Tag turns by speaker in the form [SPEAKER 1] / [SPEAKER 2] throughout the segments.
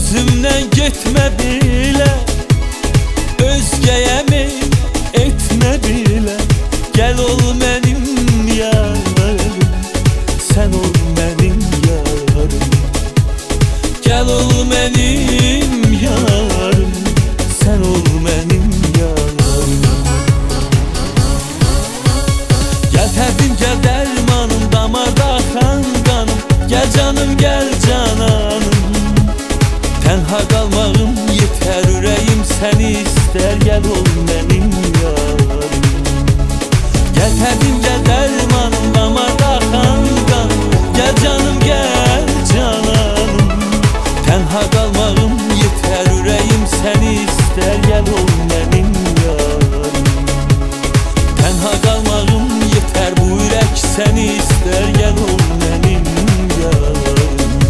[SPEAKER 1] Özümden gitme bile, özgeye mi etme bile. Gel ol benim yarım, sen ol benim yarım. Gel ol benim yarım, sen ol benim yarım. Gel təbim, gel dermanım, damarda axan qanım. Gel canım, gel cananım. Tenha qalmağım yeter, ürəyim səni istər. Gel ol benim yarım. Gel təbim, gel dermanım, damarda axan qanım. Gel canım, gel cananım. Tenha qalmağım yeter, ürəyim səni istər. Gel ol benim yarım. Tenha qalmağım yeter, bu ürək səni istər. Gel ol benim yarım.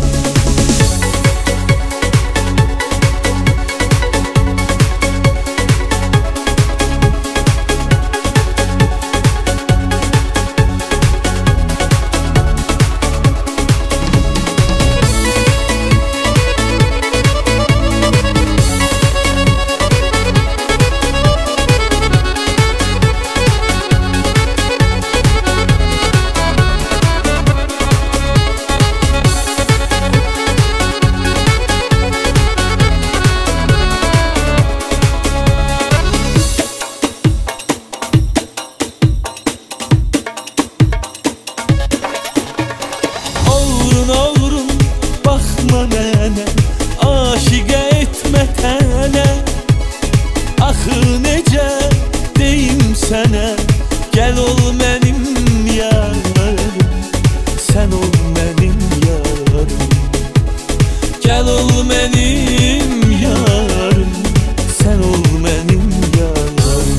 [SPEAKER 1] Oğrun baxma mənə, aşiqə etmə tənə. Axı necə deyim sənə, gəl ol mənim yarım, sən ol mənim yarım. Gəl ol mənim yarım, sən ol mənim yarım.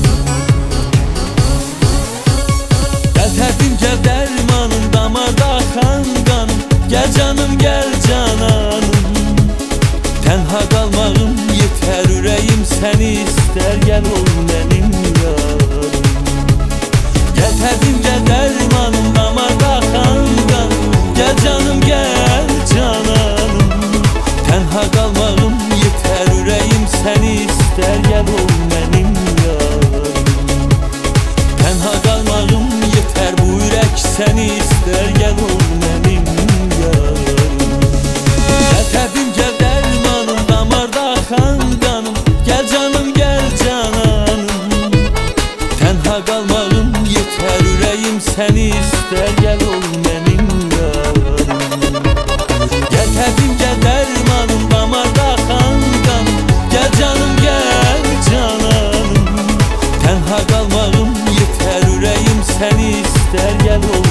[SPEAKER 1] Gəl təbim, gəl dərmanım, damarda axan qanım. Gel canım, gel cananım. Tenha qalmağım yeter, ürəyim səni istər. Gel ol benim yarım. Gel təbim, gel dərmanım, damarda axan qanım. Gel canım, gel cananım. Tenha qalmağım yeter, ürəyim səni istər. Gel ol benim yarım. Tenha qalmağım yeter, bu ürək səni istər. Gel ol benim yarım. Gel təbim, gel dərmanım, damarda axan qanım. Gel canım, gel cananım. Tenha qalmağım yeter, ürəyim səni istər. Gel ol benim yarım. Gel təbim, gel dərmanım, damarda axan qanım. Gel canım, gel cananım. Tenha qalmağım yeter, ürəyim səni istər. Gel ol